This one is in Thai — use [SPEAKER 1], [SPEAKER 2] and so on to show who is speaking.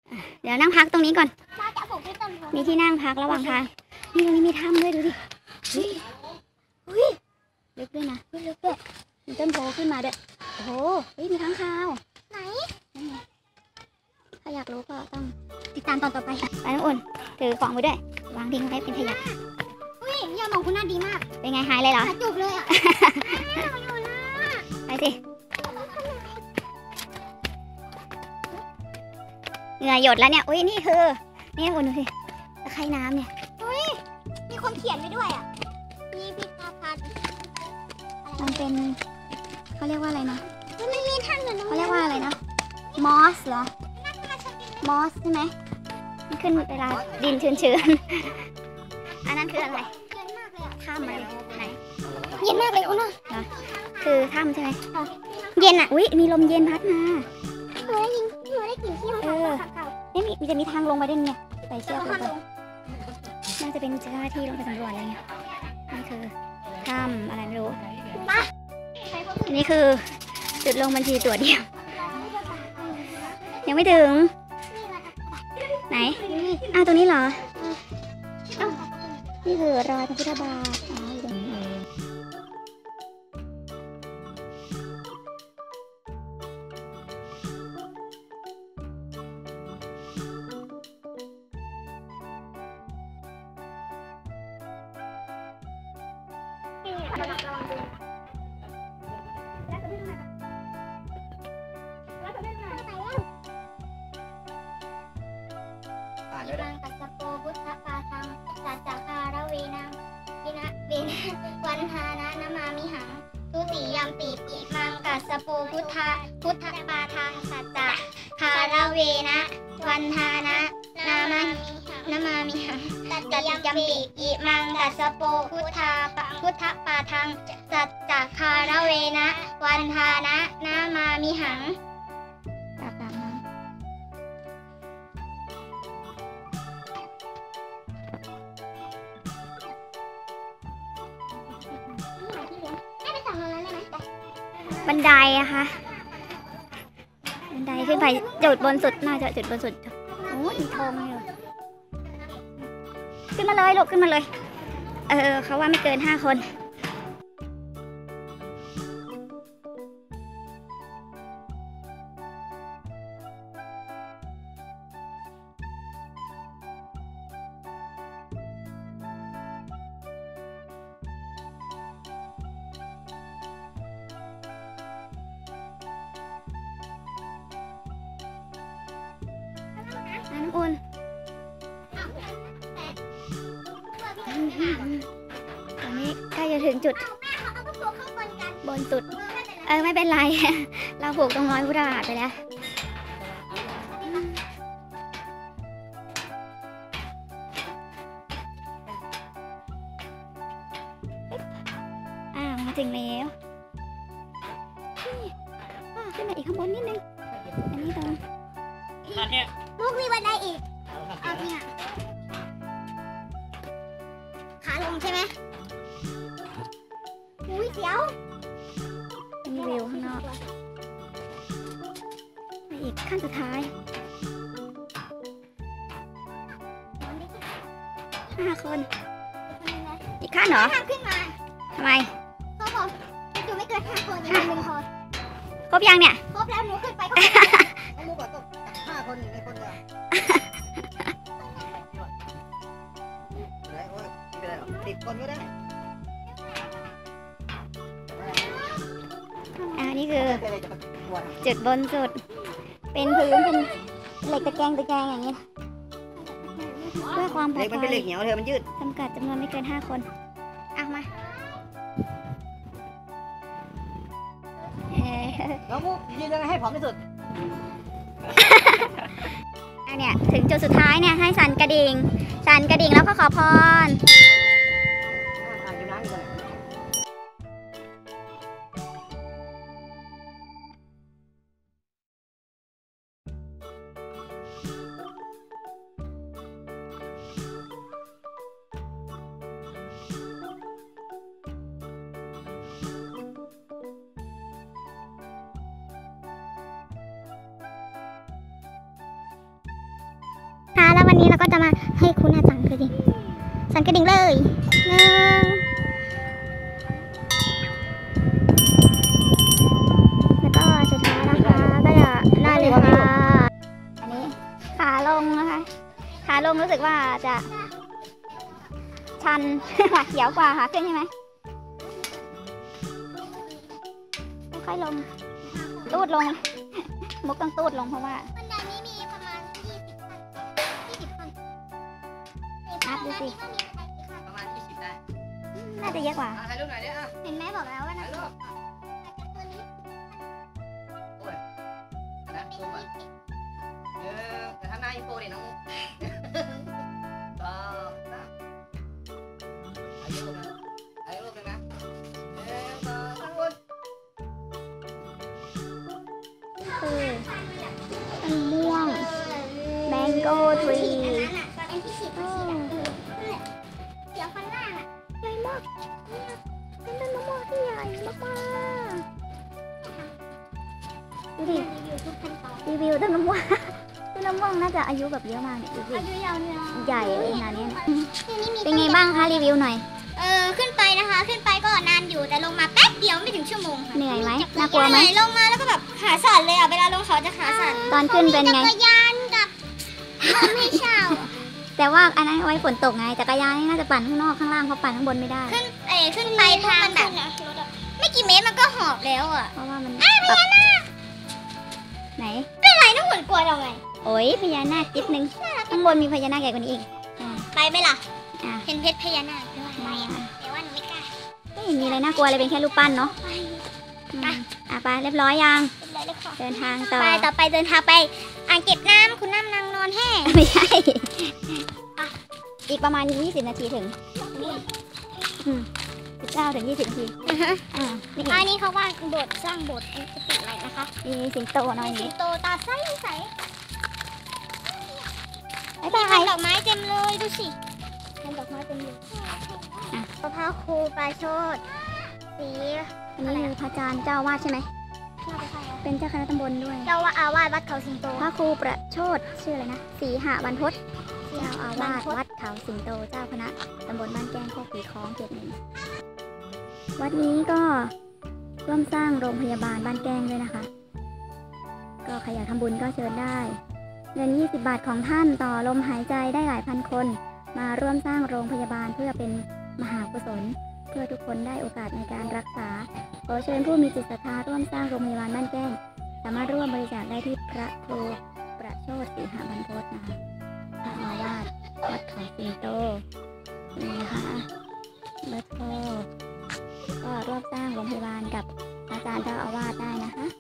[SPEAKER 1] เดี๋ยวนั่งพักตรงนี้ก่อน
[SPEAKER 2] น่าจะปลูกที่ต้นโพ
[SPEAKER 1] มีที่นั่งพักระหว่างทางนี่ตรงนี้มีถ้ำด้วยดูดิลึกด้วยนะลึกด้วยมีต้นโพขึ้นมาด้วยโอ้โหมีค้างคาว
[SPEAKER 2] ไหน
[SPEAKER 1] ถ้าอยากรู้ก็ต้องติดตามตอนต่อไปไปน้องอุ่นถือของไปด้วยวางทิ้งไว้เป็นขยะ
[SPEAKER 2] อุ้ยยาหมองคุณน่าดีมาก
[SPEAKER 1] เป็นไงหายเลยเหรอ
[SPEAKER 2] หาจุกเลยอ่ะ
[SPEAKER 1] ไปสิเหงื่อหยดแล้วเนี่ยอุ้ยนี่คือนี่อุ่นดูสิตะไคร่น้ำเนี่ย
[SPEAKER 2] มีคนเขียนไว้ด้วยอ่ะมีพิพิธภัณฑ์
[SPEAKER 1] มันเป็นเขาเรียกว่าอะไรนะ
[SPEAKER 2] มันไม่มีท่านเหมือน
[SPEAKER 1] เขาเรียกว่าอะไรนะมอสเหรอมอสใช่ไหมมันขึ้นเวลาดินชื้นๆอันนั้นคืออะไร
[SPEAKER 2] เย็นมากเลยอ่ะ
[SPEAKER 1] ถ้ำอะไรไหน
[SPEAKER 2] เย็นมากเลยคุณน่ะ
[SPEAKER 1] คือถ้ำใช่ไหมเย็นอ่ะอุ้ยมีลมเย็นพัดมา
[SPEAKER 2] หนูได้ยินหนูได้กลิ่นที่มันเก่า
[SPEAKER 1] นี่มีจะมีทางลงไปด้วยเนี่ยใส่เชือก
[SPEAKER 2] ๆ
[SPEAKER 1] ลงไปน่าจะเป็นเจ้าหน้าที่ลงไปสำรวจอะไรเงี้ยนี่คือถ้ำอะไรไม่รู้อันนี้คือจุดลงบัญชีตั๋วเดียวยังไม่ถึงไหนอ้าวตรงนี้เหรออ้าวนี่คือรอยพระพุทธบาทอ๋ออยู่ตรงนี้เอง
[SPEAKER 2] อิมังกัสสโปพุทธปาทังสัจจคารเวนังวินะเบนะวันหานะนามามิหังทุติยัมปิอิมังกัสสโปพุทธปาทังสัจจคารเวนะวันหานะนามามิหังตติยัมปิอิมังกัสสโปพุทธปาทังสัจจคารเวนะวันหานะนามามิหัง
[SPEAKER 1] กราบน้ำ
[SPEAKER 2] ให้ไปสั่งตรงนั้นได้ไหม
[SPEAKER 1] บันไดอะค่ะบันไดขึ้นไปจุดบนสุดน่าจะจุดบนสุดโอ้ยมีธงเลยขึ้นมาเลยลูกขึ้นมาเลยเขาว่าไม่เกิน5 คนน้ำอุ่นตอนนี้ใกล้จะถึงจุด
[SPEAKER 2] เอากระโปรงข้างบนกัน
[SPEAKER 1] บนสุดไม่เป็นไร เราผูกตรงร้อยพุทธบาทไปแล้วมาถึงแล้วขึ้นมาอีกข้างบนนิดนึงอันนี้ตรง
[SPEAKER 2] มุกมีบันไดอีกเอาเนี่ยขาลงใช่ไหมอุ้ยเสียว
[SPEAKER 1] มีวิวข้างนอกไปอีกขั้นสุดท้าย5 คนอีกขั้นเหรอ
[SPEAKER 2] ทางขึ้นมา
[SPEAKER 1] ทำไม
[SPEAKER 2] เขาบอกจะอยู่ไม่เกิน5 คนอย่างนึงพอ
[SPEAKER 1] ครบยังเนี่ย
[SPEAKER 2] ครบแล้วหนูขึ้นไป
[SPEAKER 3] น้องมุกอะต้อง5 คนอยู่ในคนเดียวไหนโอ้ยไม่เป็นไรหรอก10 คนก็ได้
[SPEAKER 1] นี่คือ
[SPEAKER 3] ไม่เป็นไรจะมาปวด
[SPEAKER 1] จุดบนสุด เป็นพื้นเป็นเหล็กตะแกรงอย่างนี้เพื่อความปลอ
[SPEAKER 3] เล็
[SPEAKER 1] ด
[SPEAKER 3] กมัน
[SPEAKER 1] ภั
[SPEAKER 3] เป็นเหล็
[SPEAKER 1] ย
[SPEAKER 3] กเหนียวเธอมันยืด
[SPEAKER 1] จำกัดจำนวนไม่เกิน5 คนเอามา
[SPEAKER 3] น้องมุกยืนยังไงให้ผอมที่สุด
[SPEAKER 1] อันเนี้ยถึงจุดสุดท้ายเนี่ยให้สั่นกระดิ่งแล้วก็ขอพรนี้เราก็จะมาให้คุณสั่นกระดิ่งเลย1แล้วก็สุดท้ายนะคะก็จะได้เลยค่ะอันนี้ขาลงนะคะขาลงรู้สึกว่าจะชัน หวาดเสียวกว่าขาขึ้นใช่ไหมค่อยๆลงตูดลง มุกต้องตูดลงเพราะว่า
[SPEAKER 2] บันไดนี้มีประมาณ20 คน
[SPEAKER 1] นับดูสิ
[SPEAKER 3] ประมาณ20ได้
[SPEAKER 1] น่าจะเยอะกว่า
[SPEAKER 3] ถ่ายรูปหน่อยดิอ่ะ
[SPEAKER 2] เห็นแม่บอกแล้วว่านะ
[SPEAKER 3] ถ่ายรูป
[SPEAKER 2] ตัวนี้
[SPEAKER 3] โอ้ยนะซูมอ่ะแต่ถ้าหน้าอีโฟเนี่ยน้องก็ถ่ายรูปนะถ่ายรูปเลยนะก็ถ่ายรูป
[SPEAKER 1] คือต้นม่วง Mango Tree
[SPEAKER 2] อันนั้นอ่ะตอนที่ฉีดนั่นแหละเดี๋ยวข้างล่างอ่ะ
[SPEAKER 1] ใหญ่มากเป็นต้นมะม่วงที่ใหญ่มากๆดูดิ
[SPEAKER 2] อยู่ทุกขั้นตอน
[SPEAKER 1] รีวิวต้นมะม่วง ต้นมะม่วงน่าจะอายุแบบเยอะมากเนี่ยดูสิ
[SPEAKER 2] อายุยาวเนี่ย
[SPEAKER 1] ใหญ่เลยขนาดนี้
[SPEAKER 2] เป็
[SPEAKER 1] เป็นไงบ้างคะรีวิวหน่อย
[SPEAKER 2] ขึ้นไปนะคะ ขึ้นไปก็นานอยู่แต่ลงมาแป๊บเดียวไม่ถึงชั่วโมงค่ะ
[SPEAKER 1] เหนื่อยไหมน่ากลัวไหม
[SPEAKER 2] ลงมาแล้วก็แบบขาสั่นเลยอ่ะเวลาลงเขาจะขาสั่น
[SPEAKER 1] ตอนขึ้นเป็นไง
[SPEAKER 2] จักรยานกับไม่เช่า
[SPEAKER 1] แต่ว่าอันนั้นเอาไว้ฝนตกไงจักรยานนี่น่าจะปั่นข้างนอกข้างล่างเพราะปั่นข้างบนไม่ได้
[SPEAKER 2] ขึ้นไปทางแบบไม่กี่เมตรมันก็หอบแล้วอ่ะ
[SPEAKER 1] เพราะว่ามันปรับไหน
[SPEAKER 2] อะไรน้องเหมือนกลัวเราไง
[SPEAKER 1] โอ้ยพญานาคจิ๊บนึงข้างบนมีพญานาคใหญ่กว่านี้อีก
[SPEAKER 2] ไปไหมล่ะ
[SPEAKER 1] อ่ะ
[SPEAKER 2] เห็นเพชรพญานาคด้วยไม่อะแต่ว่าหนูไม่กล้า
[SPEAKER 1] ไม่เห็นมีอะไรน่ากลัวเลยเป็นแค่รูปปั้นเนาะ
[SPEAKER 2] ไป
[SPEAKER 1] ไปเรียบร้อยยัง
[SPEAKER 2] เป็นไรเลยค่ะ
[SPEAKER 1] เดินทางต่อ
[SPEAKER 2] ไปต่อไปเดินทางไปอ่างเก็บน้ำคุณน้ำนางนอนแห้ง
[SPEAKER 1] ไม่ใช่ อีกประมาณ20 นาทีถึง19 ถึง 20 นาทีนี่
[SPEAKER 2] อันนี้เขาว่าโบสถ์สร้างโบสถ์เป็นกุฏิอะไรนะคะ
[SPEAKER 1] มีสิงโตน้อย
[SPEAKER 2] สิ
[SPEAKER 1] นี้
[SPEAKER 2] งโตตาใสใส
[SPEAKER 1] บ๊าย
[SPEAKER 2] มี
[SPEAKER 1] บาย
[SPEAKER 2] ดอกไม้เต็มเลยดูสิดอกไม้เต็มเลยมะพร้าวครูปลาโชดสี
[SPEAKER 1] อันนี้คือพระอาจารย์เจ้าอาวาดใช่ไหม เป็นเจ้าคณะตำบลด้วย
[SPEAKER 2] เจ้าว่าอาวาสวัดเขาสิงโต
[SPEAKER 1] พระครูประโชดชื่ออะไรนะ ศรีหบรรพตเจ้าอาวาสวัดเขาสิงโต เจ้าคณะตำบลบ้านแก้งโคกผีคล้องเขต 1 วัดนี้ก็ร่วมสร้างโรงพยาบาลบ้านแก้งด้วยนะคะ ก็ใครอยากทำบุญก็เชิญได้ เงิน 20 บาทของท่านต่อลมหายใจได้หลายพันคน มาร่วมสร้างโรงพยาบาลเพื่อเป็นมหากุศล เพื่อทุกคนได้โอกาสในการรักษา ขอเชิญผู้มีจิตศรัทธาร่วมสร้างโรงพยาบาลบ้านแก้ง สามารถร่วมบริจาคได้ที่พระครูประโชติศรีหบรรพตนะคะพระอาวาสวัดเขาสิงโตนี่นะคะเบอร์โทรก็ร่วมสร้างโรงพยาบาลกับอาจารย์เจ้าอาวาสได้นะคะ